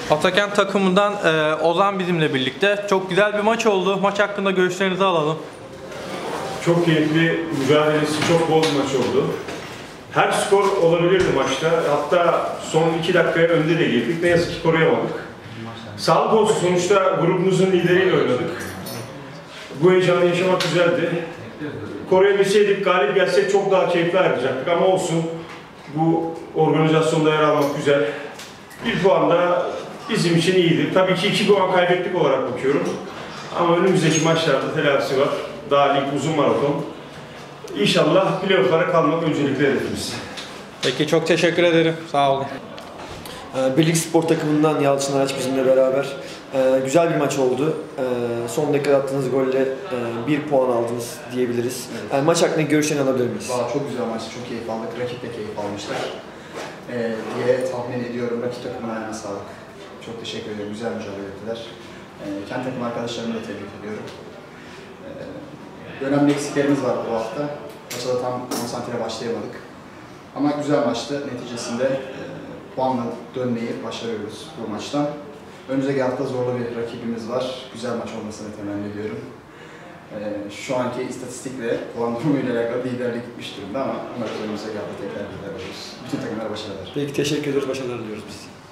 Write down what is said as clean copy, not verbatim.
Atakent takımından Ozan bizimle birlikte. Çok güzel bir maç oldu. Maç hakkında görüşlerinizi alalım. Çok keyifli, mücadelesi çok bol bir maç oldu. Her skor olabilirdi maçta. Hatta son 2 dakikaya önde de girdik. Ne yazık ki koruyamadık. Sağlık olsun, sonuçta grubumuzun lideriyle oynadık. Bu heyecanı yaşamak güzeldi. Koruyabilseydik, galip gelsek çok daha keyifli ayrılacaktık ama olsun. Bu organizasyonda yer almak güzel. Bir puan da bizim için iyiydi. Tabii ki 2 puan kaybettik olarak bakıyorum. Ama önümüzdeki maçlarda telafisi var. Daha lig uzun maraton. İnşallah playoff'lara kalmak öncelikli hedefimiz. Peki, çok teşekkür ederim. Sağ olun. Birlik Spor takımından Yalçın Araç bizimle beraber. Güzel bir maç oldu. Son dakikada attığınız golle 1 puan aldınız diyebiliriz. Evet. Maç hakkında görüşlerini alabilir miyiz? Valla çok güzel maç, çok keyif aldık. Rakip de keyif almışlar diye tahmin ediyorum. Rakip takımına ayağına sağlık. Çok teşekkür ederim. Güzel mücadele ettiler. Kendi takım arkadaşlarımı da tebrik ediyorum. Önemli eksiklerimiz vardı bu hafta. Maça da tam konsantre başlayamadık. Ama güzel maçtı. Neticesinde puanla dönmeyi başarıyoruz bu maçtan. Önümüzdeki hafta zorlu bir rakibimiz var. Güzel maç olmasını temenni ediyorum. Şu anki istatistikle puan durumuyla alakalı liderlik gitmiş durumda ama umarız önümüzdeki hafta tekrar lider oluruz. Bütün takımlara başarılar. Peki, teşekkür ediyoruz. Başarılar diliyoruz biz.